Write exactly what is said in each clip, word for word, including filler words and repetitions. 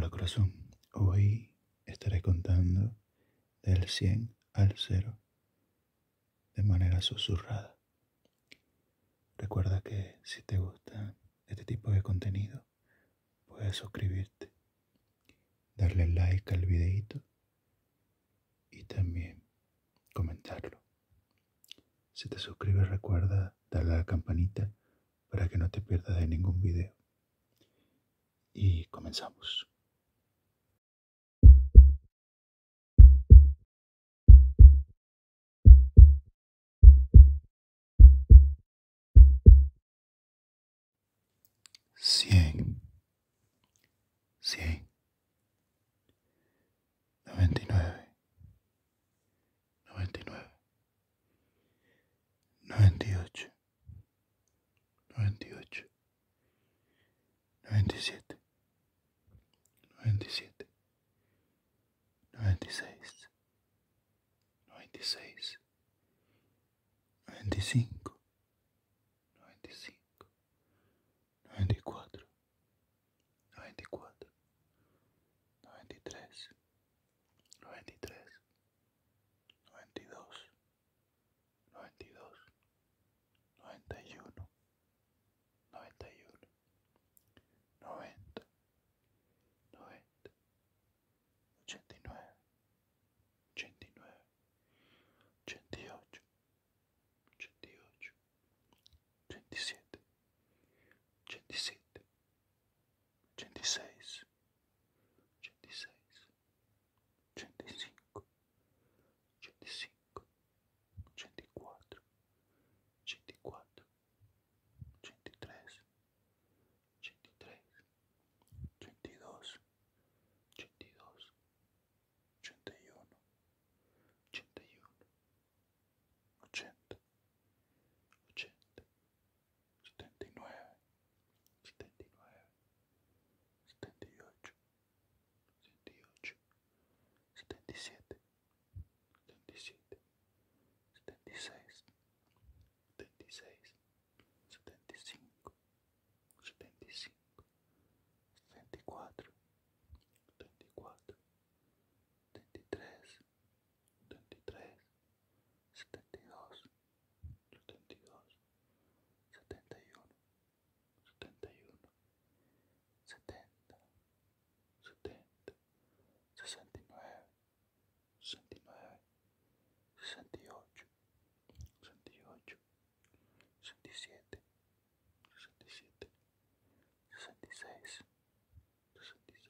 Hola corazón, hoy estaré contando del cien al cero de manera susurrada. Recuerda que si te gusta este tipo de contenido, puedes suscribirte, darle like al videito y también comentarlo. Si te suscribes, recuerda darle a la campanita para que no te pierdas de ningún video. Y comenzamos. Cien, cien, noventa y nueve, noventa y nueve, noventa y ocho, noventa y ocho, noventa y siete, noventa y siete, noventa y seis, noventa y seis, noventa y cinco, noventa y cinco, noventa y cuatro, noventa y cuatro, noventa y tres, noventa y tres, noventa y dos, noventa y dos, noventa y uno, noventa y uno, noventa, noventa, ochenta y nueve, ochenta y nueve, ochenta y ocho, ochenta y ocho, ochenta y siete, ochenta y siete, ochenta y seis, ochenta y seis, ochenta y cinco, ochenta y cinco, ochenta y cuatro, ochenta y cuatro, ochenta y tres, ochenta y tres, ochenta y dos, ochenta y dos, ochenta y uno, ochenta y uno, ochenta, ochenta, setenta y nueve, setenta y nueve, setenta y ocho, setenta y ocho, setenta y siete, setenta y siete, setenta y seis, setenta y seis, setenta y cinco, setenta y cinco, setenta y cuatro, setenta y cuatro, setenta y tres, setenta y tres, setenta y dos, setenta y dos, setenta y uno, setenta y uno, setenta, setenta, sesenta y nueve, sesenta y nueve, sesenta y ocho, sesenta y ocho, sesenta y siete, sesenta y siete, sesenta y seis, sesenta y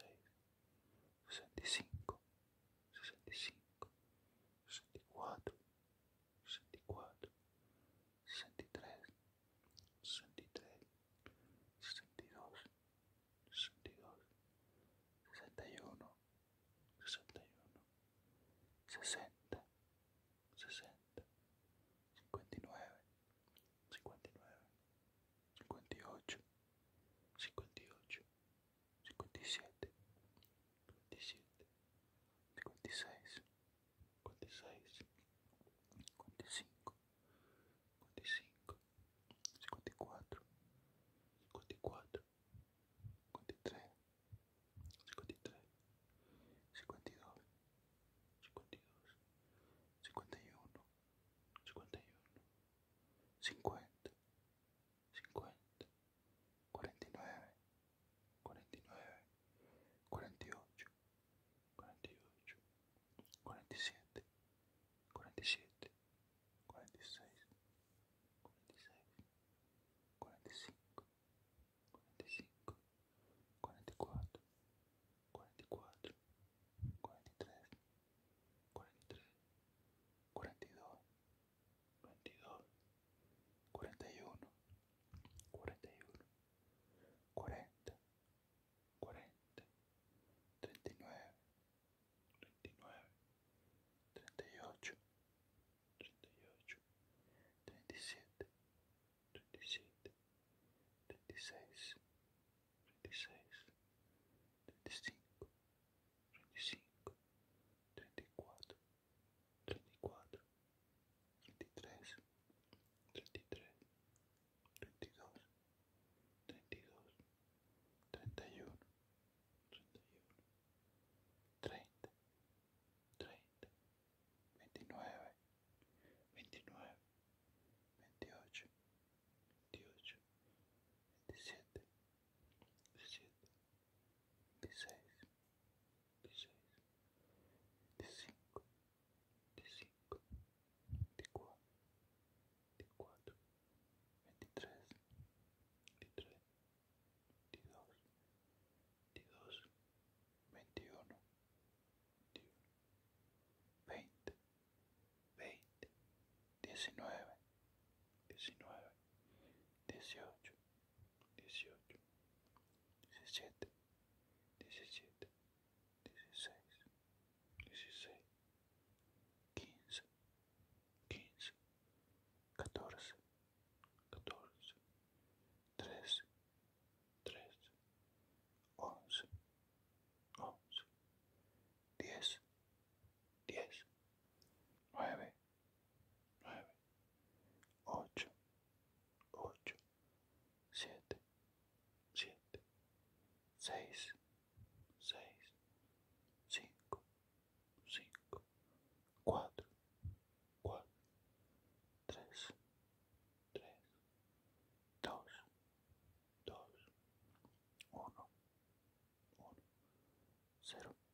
diecinueve, diecinueve, dieciocho, dieciocho, diecisiete, diecisiete, dieciséis, dieciséis, quince, quince, catorce, catorce, trece, trece, once, once, diez, diez, nueve, nueve, ocho, ocho, siete, siete, seis, seis, cinco, cinco, cuatro, cuatro, tres, tres, dos, dos, uno, uno, cero.